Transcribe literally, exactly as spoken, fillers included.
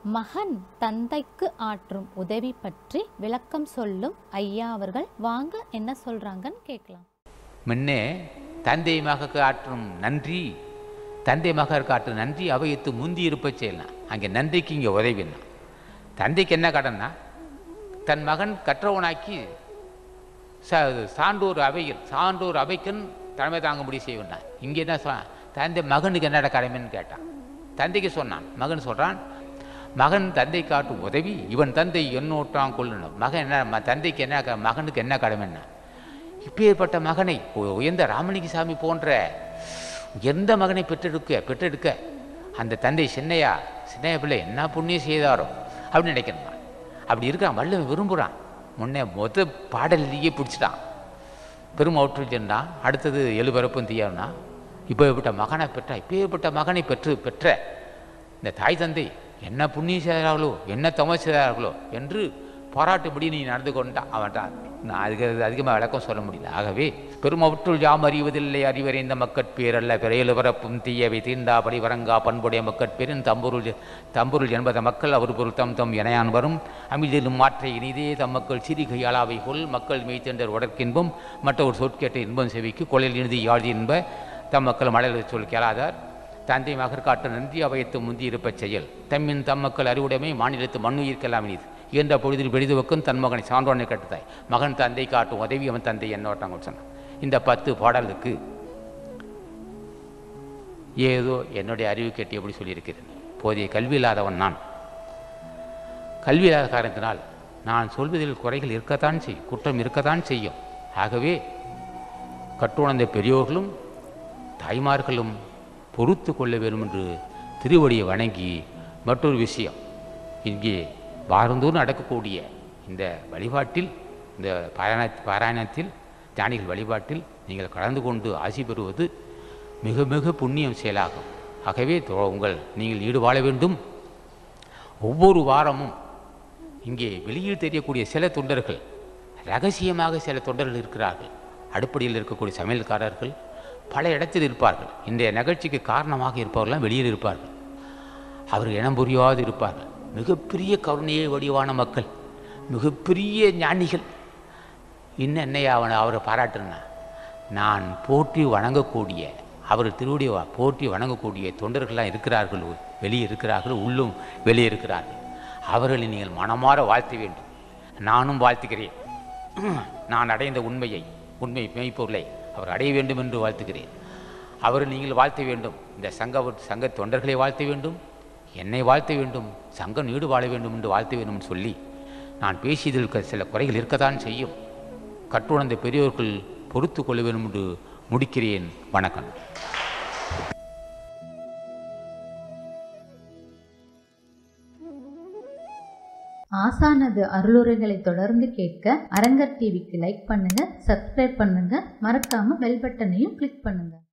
மகன் தந்தைக்கு ஆற்றும் உதவி பற்றி விளக்கம் சொல்லும் ஐயா அவர்கள். வாங்க என்ன சொல்றாங்கன்னு கேட்கலாம். முன்னே தந்தை மகக்கு ஆற்றும் நன்றி, தந்தை மகருக்கு ஆற்றும் நன்றி அவையத்து முந்தி இருப்ப செய்யலாம். அங்கே நன்றிக்கு இங்கே உதவினா, தந்தைக்கு என்ன கடன்னா தன் மகன் கற்றவனாக்கி சான்றோர் அவையில் சான்றோர் அவைக்குன்னு தலைமை தாங்கும்படி செய்வேன். இங்கே தான் தந்தை மகனுக்கு என்னடா கடமைன்னு கேட்டான். தந்தைக்கு சொன்னான். மகன் சொல்கிறான், மகன் தந்தை காட்டும் உதவி இவன் தந்தை என்னோட்டான் கொள்ளணும். மகன் என்ன தந்தைக்கு என்ன மகனுக்கு என்ன கடமைன்னா, இப்பேற்பட்ட மகனை உயர்ந்த ராமலிங்க சாமி போன்ற உயர்ந்த மகனை பெற்றெடுக்க பெற்றெடுக்க அந்த தந்தை சின்னையா சின்னையா பிள்ளை என்ன புண்ணியம் செய்தாரோ அப்படின்னு நினைக்கிறான். அப்படி இருக்கான். வள்ளுவன் விரும்புகிறான். முன்னே மொத பாடலையே பிடிச்சிட்டான். பெரும் அவுற்றில் சென்றான். அடுத்தது எழுபரப்பும் தீயன்னா, இப்பேற்பட்ட மகனை பெற்ற இப்பேற்பட்ட மகனை பெற்று பெற்ற இந்த தாய் தந்தை என்ன புண்ணியம் செய்தார்களோ என்ன தமம் செய்தார்களோ என்று பாராட்டுபடி நீ நடந்து கொண்டான். அவன்தான் நான் அதுக்கு அதிகமாக விளக்கம் சொல்ல முடியல. ஆகவே பெருமவற்றுள் யாம் அறிவதில்லை அறிவறிந்த மக்கட்பேரல்ல பிறையலு பரப்பும் தீயவை தீண்டா படி வரங்கா பண்புடைய மக்கட்பேரின் தம்பொருள் தம்பொருள் என்பத மக்கள் அவர் பொருள் தம் தம் எனையான் வரும் அமிழ்திலும் மாற்றை இனிதே தம் மக்கள் சிறிகையாளாவை கொள் மக்கள் மெய்த்தெண்டர் உடற்கின்பம் மற்றொரு சொற்கேட்ட இன்பம் செவிக்கு கொலையில் இறுதி யாழ்தி என்ப தம் மக்கள் மலையில் சொல் கேளாதார் தந்தை மகற்காட்டு நன்றி அவையத்து முந்தி இருப்ப செயல் தம்மின் தம் மக்கள் அறிவுடைமை மாநிலத்து மண்ணுயிர்க்கெல்லாம் இனிது இயன்ற பொழுதில் பெரிதுவக்கும் தன் மகனை சான்றோனை கட்டுத்தாய் மகன் தந்தை காட்டும் உதவி அவன் தந்தை என்னோட்டாங்க சொன்னான். இந்த பத்து பாடலுக்கு ஏதோ என்னுடைய அறிவு கேட்டு எப்படி சொல்லியிருக்கிறேன். போதிய கல்வி இல்லாதவன் நான். கல்வி இல்லாத காரணத்தினால் நான் சொல்வதில் குறைகள் இருக்கத்தான் செய்யும், குற்றம் இருக்கத்தான் செய்யும். ஆகவே கட்டுணர்ந்த பெரியோர்களும் தாய்மார்களும் பொறுத்து கொள்ள வேண்டும் என்று திருவடியை வணங்கி, மற்றொரு விஷயம், இங்கே வாரந்தோறும் நடக்கக்கூடிய இந்த வழிபாட்டில், இந்த பாராயண பாராயணத்தில் ஞானிகள் வழிபாட்டில் நீங்கள் கலந்து கொண்டு ஆசி பெறுவது மிக மிக புண்ணியம் செயலாகும். ஆகவே உங்கள் நீங்கள் ஈடுபாட வேண்டும். ஒவ்வொரு வாரமும் இங்கே வெளியில் தெரியக்கூடிய சில தொண்டர்கள், ரகசியமாக சில தொண்டர்கள் இருக்கிறார்கள். அடுப்படியில் இருக்கக்கூடிய சமையல்காரர்கள் பல இடத்தில் இருப்பார்கள். இன்றைய நிகழ்ச்சிக்கு காரணமாக இருப்பவர்கள்லாம் வெளியில் இருப்பார்கள். அவர்கள் இனம் புரியாது இருப்பார்கள். மிகப்பெரிய கருணையை வடிவான மக்கள், மிகப்பெரிய ஞானிகள். இன்னும் என்னையா அவனை அவரை பாராட்டுனா, நான் போற்றி வணங்கக்கூடிய அவர் திருவடியை போற்றி வணங்கக்கூடிய தொண்டர்கள்லாம் இருக்கிறார்கள், வெளியே இருக்கிறார்கள், உள்ளும் வெளியே இருக்கிறார்கள். அவர்களை நீங்கள் மனமாற வாழ்த்த வேண்டும். நானும் வாழ்த்துகிறேன். நான் அடைந்த உண்மையை உண்மை மெய்ப்பொருளை அவர் அடைய வேண்டும் என்று வாழ்த்துகிறேன். அவரை நீங்கள் வாழ்த்த வேண்டும். இந்த சங்க சங்க தொண்டர்களை வாழ்த்த வேண்டும், என்னை வாழ்த்த வேண்டும், சங்கம் நீடு வாழ வேண்டும் என்று வாழ்த்த வேண்டும் என்று சொல்லி, நான் பேசியதில் சில குறைகள் இருக்கத்தான் செய்யும். கற்றுணர்ந்த பெரியோர்கள் பொறுத்து கொள்ள வேண்டும் என்று முடிக்கிறேன். வணக்கம். ஆசானது அருளுரைகளை தொடர்ந்து கேட்க அரங்கர் டிவிக்கு லைக் பண்ணுங்க, சப்ஸ்கிரைப் பண்ணுங்க, மறக்காம பெல் பட்டனையும் கிளிக் பண்ணுங்க.